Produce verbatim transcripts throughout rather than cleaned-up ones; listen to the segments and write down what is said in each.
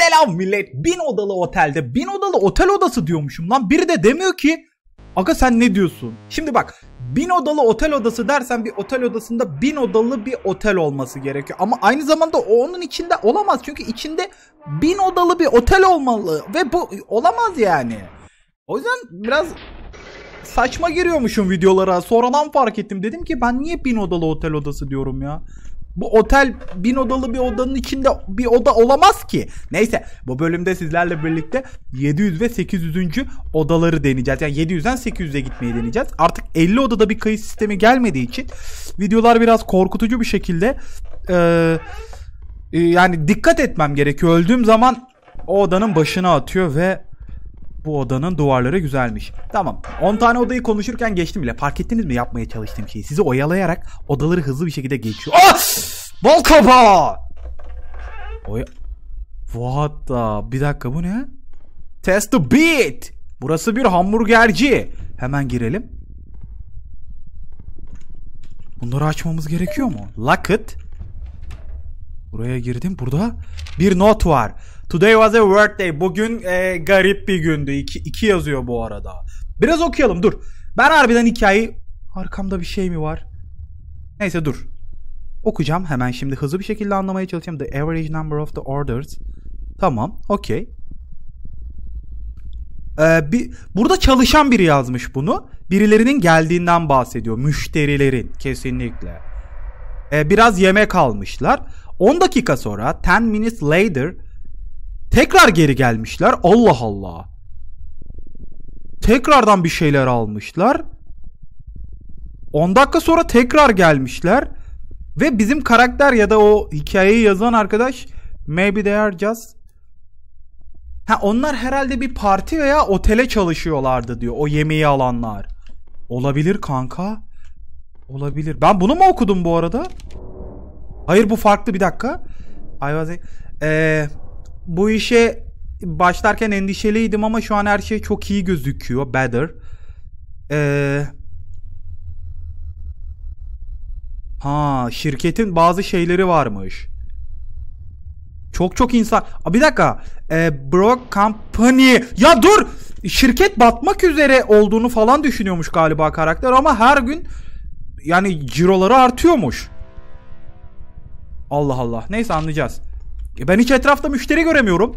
Selam millet. Bin odalı otelde. Bin odalı otel odası diyormuşum lan. Biri de demiyor ki aga sen ne diyorsun? Şimdi bak, bin odalı otel odası dersen bir otel odasında bin odalı bir otel olması gerekiyor. Ama aynı zamanda o onun içinde olamaz. Çünkü içinde bin odalı bir otel olmalı. Ve bu olamaz yani. O yüzden biraz saçma giriyormuşum videolara. Sonradan fark ettim. Dedim ki ben niye bin odalı otel odası diyorum ya? Bu otel bin odalı bir odanın içinde bir oda olamaz ki. Neyse, bu bölümde sizlerle birlikte yedi yüz ve sekiz yüzüncü odaları deneyeceğiz. Yani yedi yüzden sekiz yüze gitmeyi deneyeceğiz. Artık elli odada bir kayıt sistemi gelmediği için videolar biraz korkutucu bir şekilde ee, e, yani dikkat etmem gerekiyor. Öldüğüm zaman o odanın başına atıyor ve bu odanın duvarları güzelmiş. Tamam. on tane odayı konuşurken geçtim bile. Fark ettiniz mi yapmaya çalıştığım şeyi? Sizi oyalayarak odaları hızlı bir şekilde geçiyor. Ah! Bal kabağı! Oya... What the... Bir dakika, bu ne? Test the beat! Burası bir hamburgerci. Hemen girelim. Bunları açmamız gerekiyor mu? Lock it. Buraya girdim. Burada bir not var. Today was a work day. Bugün e, garip bir gündü. İki, iki yazıyor bu arada. Biraz okuyalım, dur. Ben harbiden hikayeyi... Arkamda bir şey mi var? Neyse dur. Okuyacağım hemen şimdi, hızlı bir şekilde anlamaya çalışacağım. The average number of the orders. Tamam, okey. Ee, bir, burada çalışan biri yazmış bunu. Birilerinin geldiğinden bahsediyor. Müşterilerin, kesinlikle. Ee, biraz yemek almışlar. on dakika sonra, ten minutes later, tekrar geri gelmişler. Allah Allah. Tekrardan bir şeyler almışlar. on dakika sonra tekrar gelmişler. Ve bizim karakter ya da o hikayeyi yazan arkadaş, maybe they are just... Ha, onlar herhalde bir parti veya otele çalışıyorlardı diyor. O yemeği alanlar. Olabilir kanka. Olabilir. Ben bunu mu okudum bu arada? Hayır, bu farklı, bir dakika. I was a... Ee, bu işe başlarken endişeliydim ama şu an her şey çok iyi gözüküyor. Better. Eee... Ha, şirketin bazı şeyleri varmış. Çok çok insan... Aa, bir dakika. Ee, Broke Company... Ya dur! Şirket batmak üzere olduğunu falan düşünüyormuş galiba karakter ama her gün yani ciroları artıyormuş. Allah Allah. Neyse, anlayacağız. Ben hiç etrafta müşteri göremiyorum.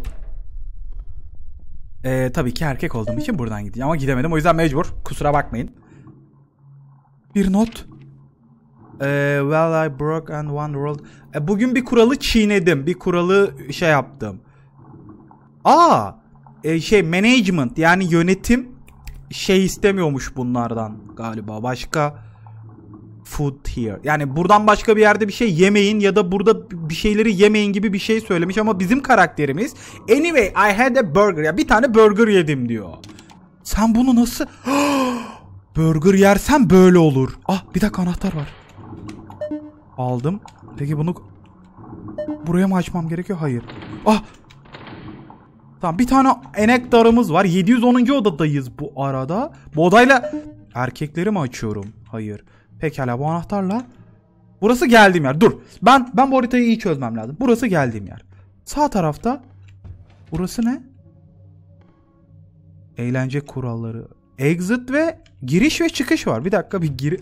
Ee, tabii ki erkek olduğum için buradan gideceğim ama gidemedim. O yüzden mecbur. Kusura bakmayın. Bir not. Ee, well I broke and one rule. Ee, bugün bir kuralı çiğnedim. Bir kuralı şey yaptım. Aa, e, şey management yani yönetim şey istemiyormuş bunlardan galiba. Başka food here. Yani buradan başka bir yerde bir şey yemeyin ya da burada bir şeyleri yemeyin gibi bir şey söylemiş ama bizim karakterimiz anyway I had a burger. Ya bir tane burger yedim diyor. Sen bunu nasıl burger yersen böyle olur. Ah, bir dakika, anahtar var. Aldım. Peki bunu buraya mı açmam gerekiyor? Hayır. Ah. Tamam, bir tane enektarımız var. yedi yüz onuncu odadayız bu arada. Bu odayla erkekleri mi açıyorum? Hayır. Pekala, bu anahtarla. Burası geldiğim yer. Dur. Ben ben bu haritayı iyi çözmem lazım. Burası geldiğim yer. Sağ tarafta. Burası ne? Eğlence kuralları. Exit ve giriş ve çıkış var. Bir dakika, bir giri...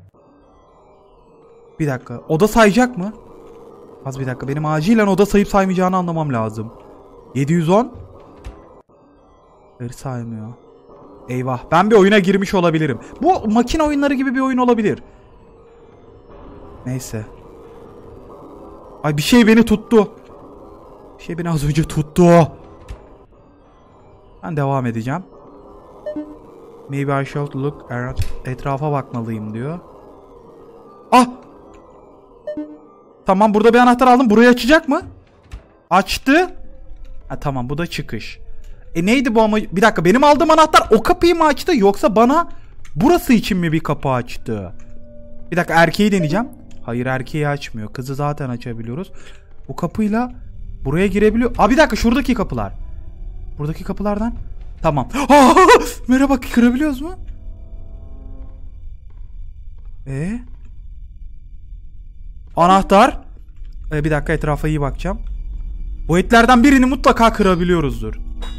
Bir dakika. Oda sayacak mı? Az bir dakika. Benim acilen oda sayıp saymayacağını anlamam lazım. yedi yüz on. Veri saymıyor. Eyvah. Ben bir oyuna girmiş olabilirim. Bu makine oyunları gibi bir oyun olabilir. Neyse. Ay, bir şey beni tuttu. Bir şey beni az önce tuttu. Ben devam edeceğim. Maybe I should look around. Etrafa bakmalıyım diyor. Ah! Tamam, burada bir anahtar aldım. Burayı açacak mı? Açtı. Ha, tamam, bu da çıkış. E neydi bu ama? Bir dakika, benim aldığım anahtar o kapıyı mı açtı yoksa bana burası için mi bir kapı açtı? Bir dakika, erkeği deneyeceğim. Hayır, erkeği açmıyor. Kızı zaten açabiliyoruz. Bu kapıyla buraya girebiliyor. Aa, bir dakika, şuradaki kapılar. Buradaki kapılardan. Tamam. Aa, merhaba, kırabiliyoruz mu? Eee? Anahtar. Ee, bir dakika, etrafa iyi bakacağım. Bu etlerden birini mutlaka kırabiliyoruzdur.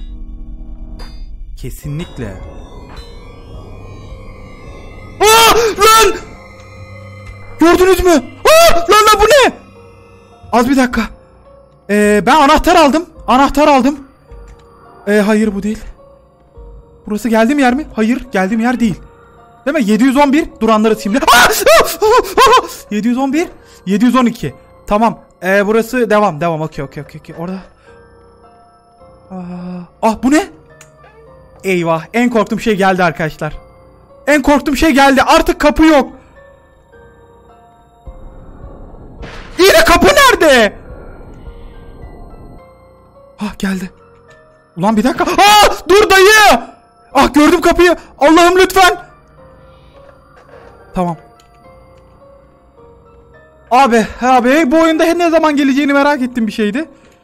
Kesinlikle. Aa! Lan! Gördünüz mü? Aa! Lan lan bu ne? Az bir dakika. Ee, ben anahtar aldım. Anahtar aldım. Ee, hayır bu değil. Burası geldiğim yer mi? Hayır, geldiğim yer değil. Değil mi? yedi yüz on bir duranları şimdi. yedi yüz on bir, yedi yüz on iki. Tamam. Ee, burası devam, devam. Okey, okey, okey, okey. Orada. Aa, ah bu ne? Eyvah, en korktuğum şey geldi arkadaşlar. En korktuğum şey geldi. Artık kapı yok. Yine kapı nerede? Ah geldi. Ulan bir dakika. Ah dur dayı. Ah gördüm kapıyı. Allah'ım lütfen. Tamam. Abi abi bu oyunda ne zaman geleceğini merak ettiğim bir şeydi.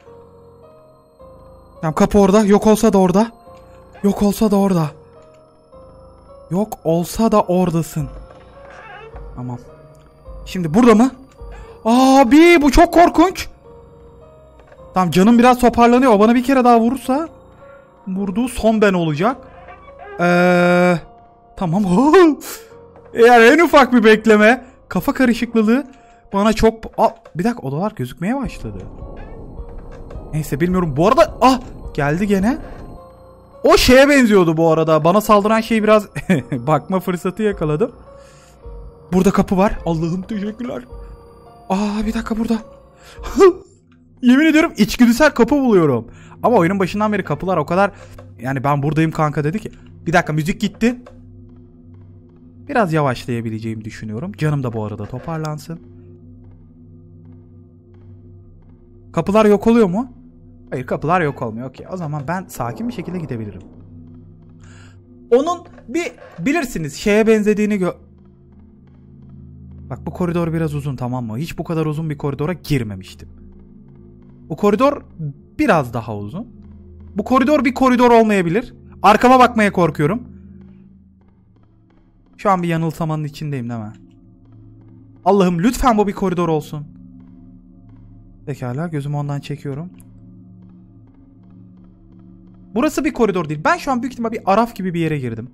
Tamam kapı orada. Yok olsa da orada. Yok olsa da orada. Yok olsa da oradasın. Tamam. Şimdi burada mı? Abi bu çok korkunç. Tamam canım biraz toparlanıyor. O bana bir kere daha vurursa vurduğu son ben olacak. Eee tamam. Eğer en ufak bir bekleme, kafa karışıklığı bana çok... Aa, bir dakika odalar gözükmeye başladı. Neyse bilmiyorum. Bu arada ah geldi gene. O şeye benziyordu bu arada. Bana saldıran şeyi biraz bakma fırsatı yakaladım. Burada kapı var. Allah'ım teşekkürler. Aa bir dakika burada. Yemin ediyorum içgüdüsel kapı buluyorum. Ama oyunun başından beri kapılar o kadar... Yani ben buradayım kanka dedi ki. Bir dakika müzik gitti. Biraz yavaşlayabileceğimi düşünüyorum. Canım da bu arada toparlansın. Kapılar yok oluyor mu? Hayır kapılar yok olmuyor. Okey. O zaman ben sakin bir şekilde gidebilirim. Onun bir bilirsiniz şeye benzediğini gö... Bak bu koridor biraz uzun tamam mı? Hiç bu kadar uzun bir koridora girmemiştim. Bu koridor biraz daha uzun. Bu koridor bir koridor olmayabilir. Arkama bakmaya korkuyorum. Şu an bir yanılsamanın içindeyim değil mi? Allah'ım lütfen bu bir koridor olsun. Pekala gözümü ondan çekiyorum. Burası bir koridor değil. Ben şu an büyük ihtimal bir araf gibi bir yere girdim.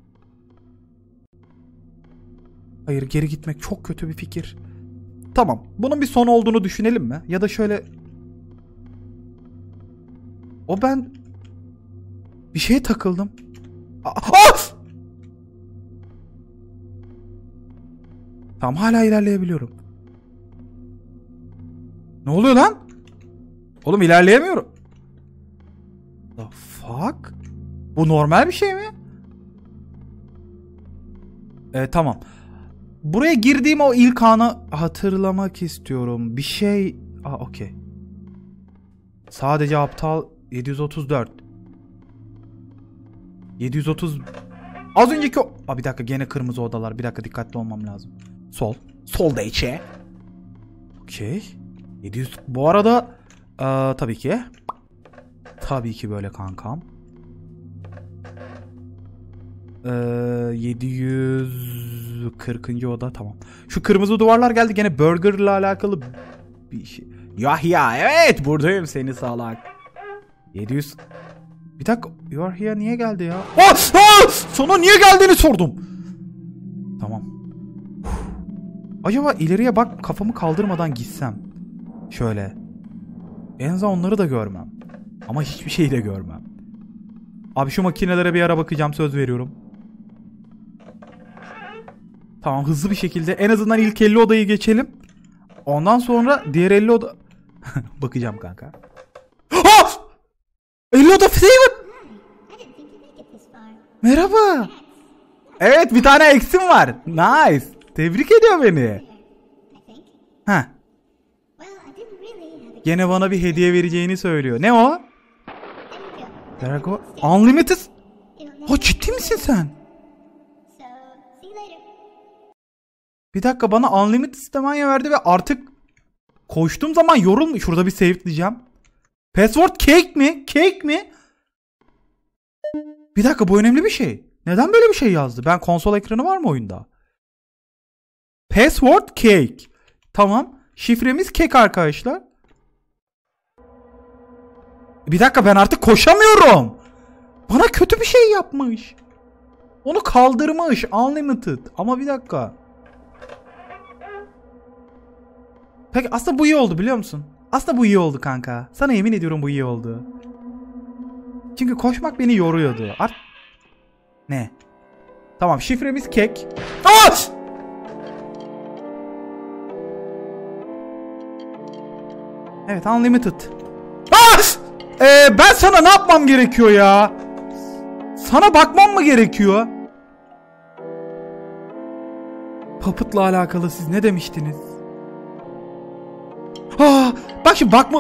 Hayır geri gitmek çok kötü bir fikir. Tamam. Bunun bir sonu olduğunu düşünelim mi? Ya da şöyle... O ben... Bir şeye takıldım. Ah! Tamam hala ilerleyebiliyorum. Ne oluyor lan? Oğlum ilerleyemiyorum. The fuck? Bu normal bir şey mi? Ee, tamam. Buraya girdiğim o ilk anı hatırlamak istiyorum. Bir şey... Aa okey. Sadece aptal yedi yüz otuz dört. yedi yüz otuz... Az önceki o... Aa, bir dakika gene kırmızı odalar. Bir dakika dikkatli olmam lazım. Sol. Solda içe. Okey. yedi yüz... Bu arada... Ee, tabii ki. Tabii ki böyle kankam. Ee, yedi yüz kırkıncı oda tamam. Şu kırmızı duvarlar geldi gene burgerla alakalı bir şey. Yahya evet buradayım seni salak. yedi yüz Bir dakika Yahya niye geldi ya? Aa, aa, sana niye geldiğini sordum. Tamam. Acaba ileriye bak kafamı kaldırmadan gitsem. Şöyle. En azından onları da görmem. Ama hiçbir şeyi de görmem. Abi şu makinelere bir ara bakacağım söz veriyorum. Tamam hızlı bir şekilde en azından ilk elli odayı geçelim. Ondan sonra diğer elli oda... Bakacağım kanka. Ha! elli oda Steven! Merhaba. Evet bir tane eksim var. Nice. Tebrik ediyor beni. Ha. Gene bana bir hediye vereceğini söylüyor. Ne o? Drago Unlimited. Ha ciddi misin sen? Bir dakika bana Unlimited Stamina verdi ve artık koştuğum zaman yorulmuyor. Şurada bir save diyeceğim. Password cake mi? Cake mi? Bir dakika bu önemli bir şey. Neden böyle bir şey yazdı? Ben konsol ekranı var mı oyunda? Password cake. Tamam. Şifremiz cake arkadaşlar. Bir dakika, ben artık koşamıyorum. Bana kötü bir şey yapmış. Onu kaldırmış. Unlimited. Ama bir dakika. Peki aslında bu iyi oldu biliyor musun? Aslında bu iyi oldu kanka. Sana yemin ediyorum bu iyi oldu. Çünkü koşmak beni yoruyordu. Art... Ne? Tamam, şifremiz kek. Aa! Evet, unlimited. Aa! Ee, ben sana ne yapmam gerekiyor ya? Sana bakmam mı gerekiyor? Puppet'la alakalı siz ne demiştiniz? Aa, bak şimdi bakma...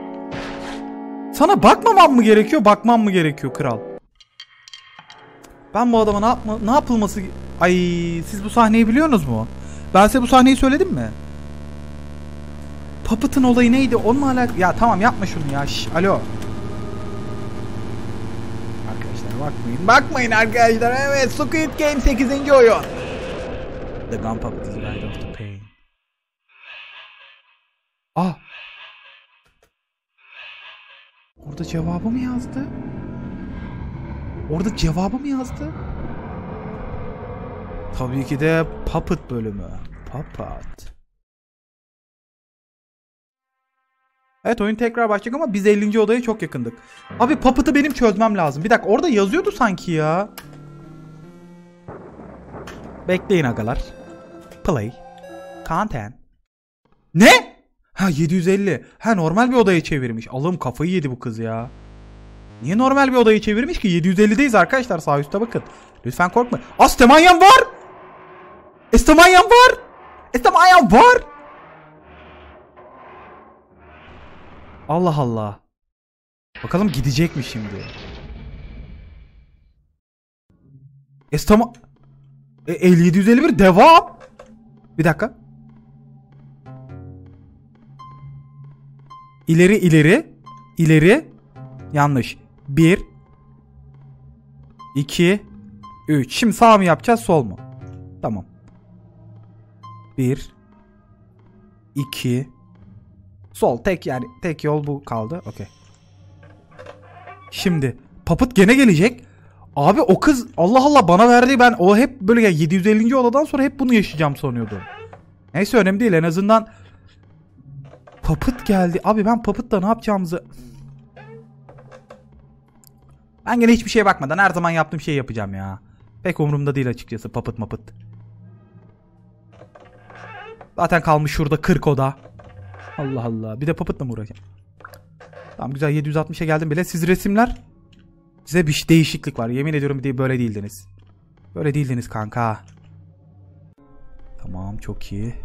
Sana bakmamam mı gerekiyor, bakmam mı gerekiyor kral? Ben bu adama ne, yapma, ne yapılması... Ay, siz bu sahneyi biliyorsunuz mu? Ben size bu sahneyi söyledim mi? Puppet'ın olayı neydi? Onunla alakalı... Ya tamam, yapma şunu ya. Şş, alo. Arkadaşlar bakmayın. Bakmayın arkadaşlar. Evet, Squid Game sekizinci oyun. The gun puppet is right of the pain. Ah. Orada cevabı mı yazdı? Orada cevabı mı yazdı? Tabii ki de Puppet bölümü. Puppet. Evet, oyun tekrar başlayacak ama biz ellinci odaya çok yakındık. Abi Puppet'ı benim çözmem lazım. Bir dakika, orada yazıyordu sanki ya. Bekleyin agalar. Play. Content. Ne? Ha, yedi yüz elli. Ha, normal bir odaya çevirmiş. Allah'ım, kafayı yedi bu kız ya. Niye normal bir odayı çevirmiş ki? yedi yüz ellideyiz arkadaşlar, sağ üstte bakın. Lütfen korkma. Astemanyam var. Estemanyam var. Estemanyam var. Allah Allah. Bakalım gidecek mi şimdi? Estema... E, elli yedi yüz elli bir devam. Bir dakika. İleri ileri. İleri. Yanlış. bir. iki. üç. Şimdi sağ mı yapacağız, sol mu? Tamam. bir. iki. Sol. Tek yani. Tek yol bu kaldı. Okey. Şimdi. Puppet gene gelecek. Abi o kız Allah Allah bana verdi, ben o hep böyle ya yedi yüz ellinci odadan sonra hep bunu yaşayacağım sanıyordum. Neyse, önemli değil, en azından Puppet geldi. Abi ben Puppet'la ne yapacağımızı... Ben gene hiçbir şeye bakmadan her zaman yaptığım şeyi yapacağım ya. Pek umurumda değil açıkçası Puppet Muppet. Zaten kalmış şurada kırk oda. Allah Allah, bir de Puppet'la mı uğraşacağım? Tamam güzel, yedi yüz altmışa geldim bile. Siz resimler... Size bir değişiklik var. Yemin ediyorum bir de böyle değildiniz. Böyle değildiniz kanka. Tamam, çok iyi.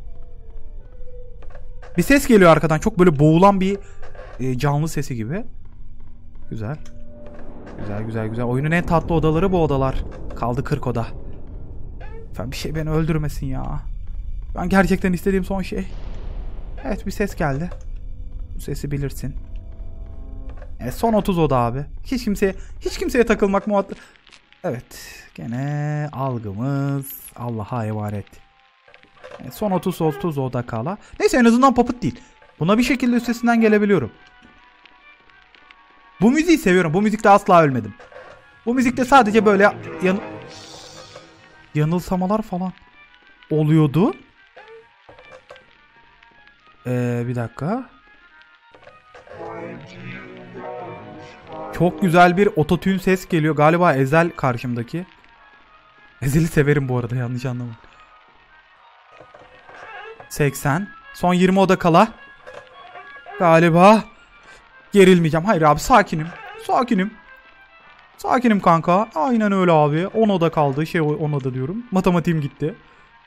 Bir ses geliyor arkadan. Çok böyle boğulan bir e, canlı sesi gibi. Güzel. Güzel güzel güzel. Oyunun en tatlı odaları bu odalar. Kaldı kırk oda. Lütfen bir şey beni öldürmesin ya. Ben gerçekten istediğim son şey. Evet, bir ses geldi. Bu sesi bilirsin. Evet, son otuz oda abi. Hiç kimseye hiç kimseye takılmak muhabbet. Evet. Gene algımız Allah'a emanet. Evet, son otuz otuz oda kala. Neyse, en azından Puppet değil. Buna bir şekilde üstesinden gelebiliyorum. Bu müziği seviyorum. Bu müzikte asla ölmedim. Bu müzikte sadece böyle yan... yanılsamalar falan oluyordu. Ee, bir dakika. Çok güzel bir ototune ses geliyor. Galiba Ezel karşımdaki. Ezel'i severim bu arada, yanlış anlama. seksen. Son yirmi oda kala. Galiba gerilmeyeceğim. Hayır abi, sakinim. Sakinim. Sakinim kanka. Aynen öyle abi. on oda kaldı. Şey on oda diyorum. Matematiğim gitti.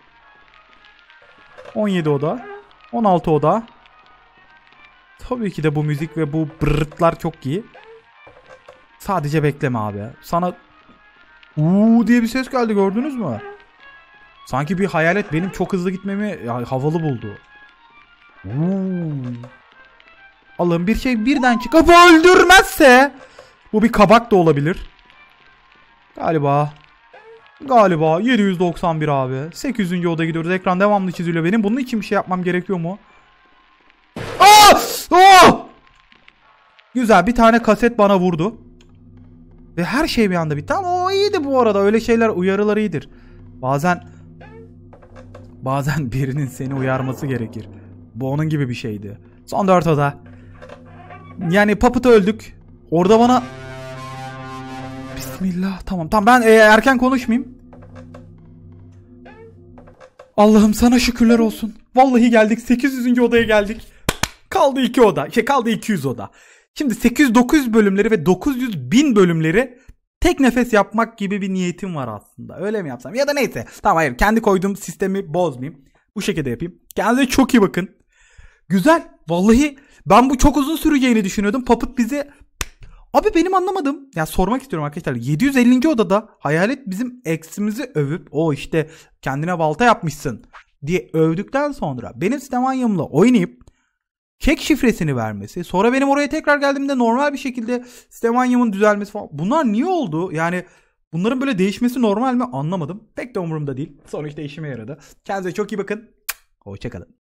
on yedi oda. on altı oda. Tabii ki de bu müzik ve bu brrtlar çok iyi. Sadece bekleme abi. Sana uuu diye bir ses geldi, gördünüz mü? Sanki bir hayalet benim çok hızlı gitmemi ya, havalı buldu. Uuu. Allah'ım, bir şey birden çıkıp öldürmezse. Bu bir kabak da olabilir. Galiba. Galiba yedi yüz doksan bir abi. sekiz yüzüncü odaya gidiyoruz. Ekran devamlı çiziliyor benim. Bunun için bir şey yapmam gerekiyor mu? Aa! Aa! Güzel, bir tane kaset bana vurdu. Ve her şey bir anda bitti ama o iyiydi bu arada. Öyle şeyler, uyarılar iyidir. Bazen bazen birinin seni uyarması gerekir. Bu onun gibi bir şeydi. Son dört oda. Yani Puppet'ı öldük. Orada bana... Bismillah. Tamam tamam, ben e, erken konuşmayayım. Allah'ım sana şükürler olsun. Vallahi geldik. sekiz yüzüncü odaya geldik. Kaldı iki oda. Şey kaldı iki yüz oda. Şimdi sekiz yüz dokuz yüz bölümleri ve dokuz yüz bin bölümleri tek nefes yapmak gibi bir niyetim var aslında. Öyle mi yapsam? Ya da neyse. Tamam, hayır. Kendi koyduğum sistemi bozmayayım. Bu şekilde yapayım. Kendinize çok iyi bakın. Güzel. Vallahi ben bu çok uzun süreceğini düşünüyordum. Puppet bizi... Abi benim anlamadım. Ya sormak istiyorum arkadaşlar. yedi yüz ellinci odada Hayalet bizim eksimizi övüp o işte kendine balta yapmışsın diye övdükten sonra benim Stefanium'la oynayıp kek şifresini vermesi, sonra benim oraya tekrar geldiğimde normal bir şekilde Stefanium'un düzelmesi falan. Bunlar niye oldu? Yani bunların böyle değişmesi normal mi? Anlamadım. Pek de umurumda değil. Sonuçta işime yaradı. Kendinize çok iyi bakın. Hoşçakalın.